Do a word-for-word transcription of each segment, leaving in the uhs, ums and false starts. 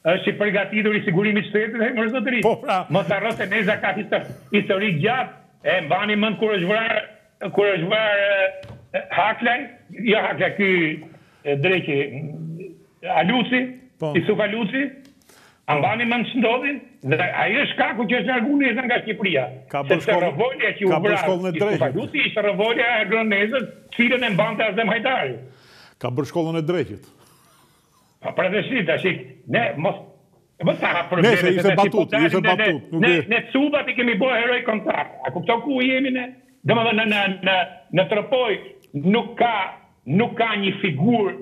është i përgatitur i sigurimit shtetit dhe më zotëri. Po, pra. Mos harro se Neza ka histori gjatë, e mbani mend kur është vrarë, kur është vrarë Haklaj, jo Haklaj, ky dreki Aluci, Isuf Aluci, a mbani mend ç'ndodhi? Dhe ai është shkaku që është larguar Neza nga Shqipëria. Sepse revolja që u vra Isuf Aluci ishte revolja e Gronezës, cilën e mbante Azem Hajdari. Ka bërë shkollën e drejtit. Pa përveshit, tash ne mos mos ta hap probleme. Ne ishte batut, ishte batut. Ne ne Cubat i kemi bërë heroj kontakt. A kupton ku jemi ne? Domethënë në në në Tropoj nuk ka nuk ka një figurë,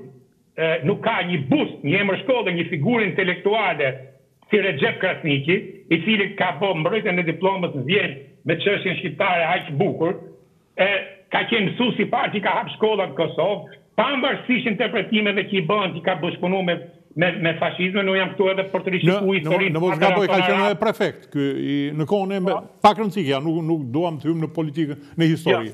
nuk ka një bust, një emër shkolle, një figurë intelektuale si Recep Krasniqi, i cili ka bërë mbrojtjen e diplomës në Vjenë me çështjen shqiptare aq bukur, e ka qenë mësues i parë që ka hap shkollat në Kosovë. Pavarësisht interpretimeve që i bën, që ka bashkëpunuar me me me fashizmin, unë jam këtu edhe për të rishikuar historinë. Në mos gaboj, ka qenë edhe prefekt, ky në kohën e pak rëndësishme, nuk nuk duam të hym në politikën, në histori.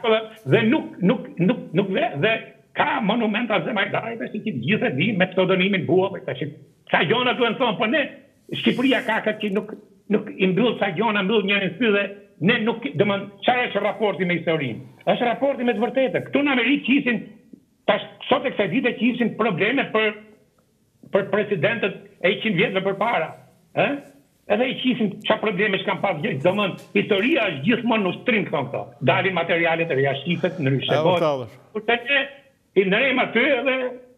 Dhe nuk nuk nuk nuk dhe ka monumenta Azem Hajdarit, që të gjithë e dinë me pseudonimin Bualli, tash sa gjona duhen thonë, po ne Shqipëria ka këtë që nuk nuk i mbyll sa gjona, mbyll njërin sy dhe ne nuk, domethënë, çfarë është raporti me historinë? Është raporti me të vërtetën. Këtu në Amerikë qisin tash sot e kësaj dite që ishin probleme për për presidentët e njëqind vjetëve përpara, ë? Edhe i qisin çfarë probleme s'kan pas gjë, domethënë historia është gjithmonë në ushtrim thonë këto. Dalin materialet e reja, shifet ndryshe. Por ne i ndrejmë aty edhe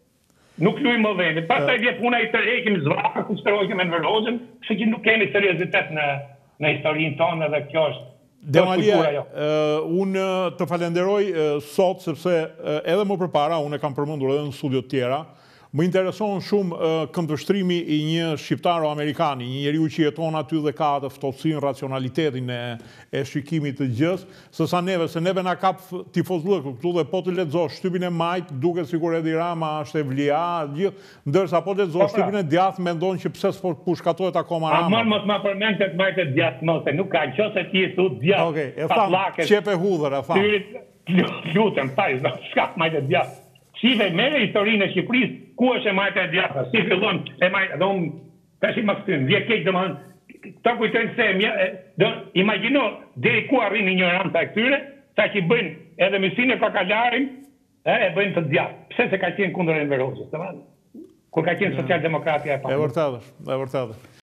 nuk luajmë më vendin. Pastaj vjen puna i tërheqim zvaka, ku shtrohemi në Verozën, kështu që nuk kemi seriozitet në në historinë tonë dhe kjo është. Demalia, unë të falenderoj sot, sepse edhe më përpara, unë e kam përmendur edhe në studio tjera, më intereson shumë këndvështrimi i një shqiptaro-amerikani, një njeriu që jeton aty dhe ka atë ftohtësinë, racionalitetin e shikimit të gjës, sesa neve, se neve na kap tifozllëku këtu dhe po të lexosh shtypin e majt, duket sikur Edi Rama është e vlia, gjithë, ndërsa po të lexosh shtypin e djathtë mendon që pse s'po pushkatohet akoma Rama. A mos ma përmend të majt e djathtë më, se nuk ka qose ti thu djathtë. Okej, e tham, qep e hudhër, e tham. Lutem, taj, s'ka majt e djathtë. Shive mere historinë e Shqipërisë, ku është e majta e djathta, si fillon e majta, dhe unë, tash i më këtyn, vje keq dhe më hënë, ta kujtojnë se, dhe imagino, deri ku arrin ignoranta e këtyre, ta që i bëjnë edhe mësinë e kakalarin, e bëjnë të djathtë. Pse se ka qenë kundër Enver Hoxhës, kur ka qenë social-demokratja e pa. E vërtetësh, e vërtetësh.